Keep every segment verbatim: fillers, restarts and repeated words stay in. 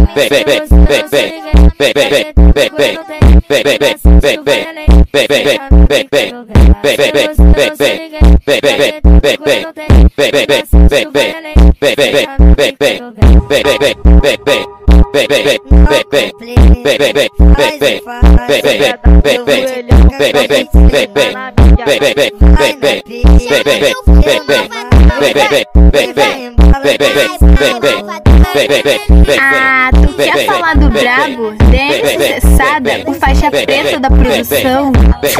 Ah, tu quer falar do brabo? Dente cessada, o faixa preta da produção.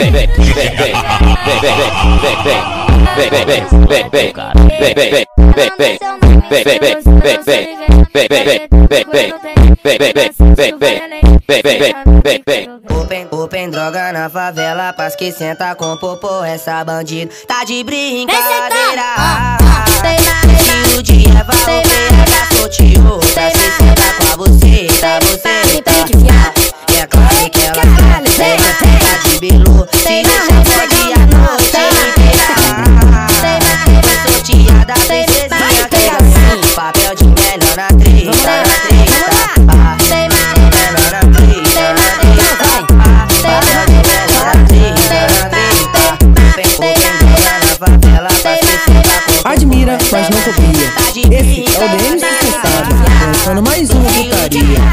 Open, open droga na favela, paz que senta com popô, essa bandido tá de brincadeira. Se o dia vai pegar sorteou, pra se sentar com a buceta, buceta. E é claro que ela quer, tá de bilu, se deixa pode a noite inteira. Foi sorteada, princesinha, que assim, papel de melhor na treta, na treta. Melhor na treta, na treta. Papel de melhor na treta, na treta. Open, open droga na favela, pra se sentar com. Admira, mas não copia. Esse é o D M Sequência, lançando mais uma putaria.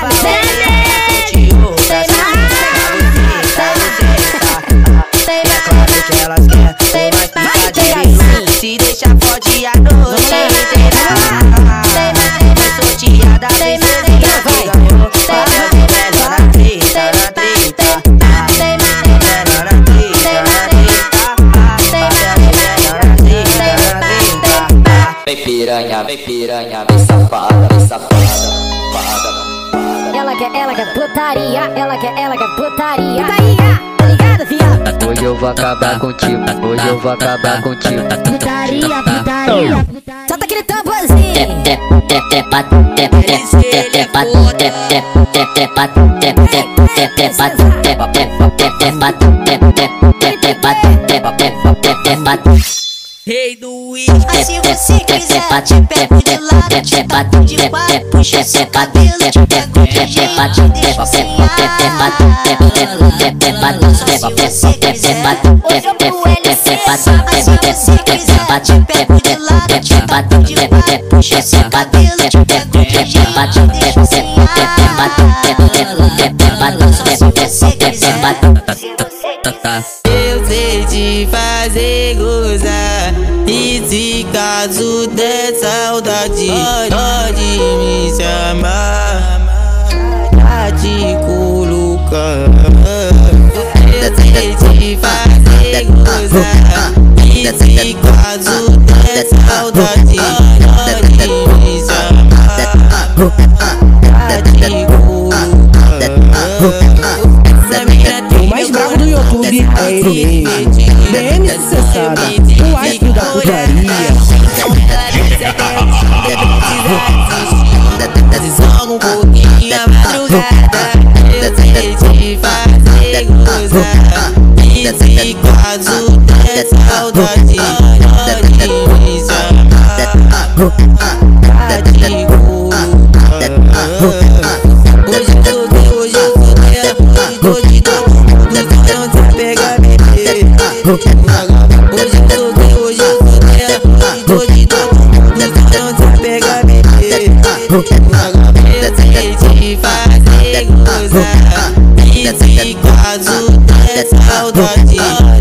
Se deixa pode a noite inteira. Foi sorteada, princesinha que ganhou. Papel de melhor na treta, na treta. Melhor na treta, na treta. Papel de melhor na treta, na treta. Vem piranha, vem piranha, vem safada, vem safada. Ela quer, ela quer putaria, ela quer, ela quer putaria. Putaria, tá ligado, viado? Hoje eu vou acabar contigo, hoje eu vou acabar contigo. Putaria, putaria. Solta aquele tamborzinho. Rei do uísque. Mas se você quiser, te pego de lado, te bato de quatro, puxa seu cabelo, te pego de jeito, deixa sem ar. Se você quiser, hoje eu vou L C. Mas se você quiser, te pego de lado, te bato de quatro, puxa seu cabelo, te pego de jeito, deixa sem ar. Se você quiser, eu sei te fazer gozar. E se caso der saudade, pode me chamar pra te colocar. Eu sei te fazer gozar. E se caso der saudade, pode me chamar pra te colocar. O mais bravo do YouTube é ele mesmo. D M Cessada, o astro da putaria. Joga um pouquinho a madrugada. Eu sei te fazer gozar. E se caso der saudade, pode me chamar pra te colocar. Hoje eu tô, hoje eu tô dentro, hoje tô de todo mundo, não te pega bebê. Hoje eu tô, hoje eu tô dentro, hoje tô de todo mundo, não te pega bebê. Eu sei te fazer gozar. E se caso der saudade,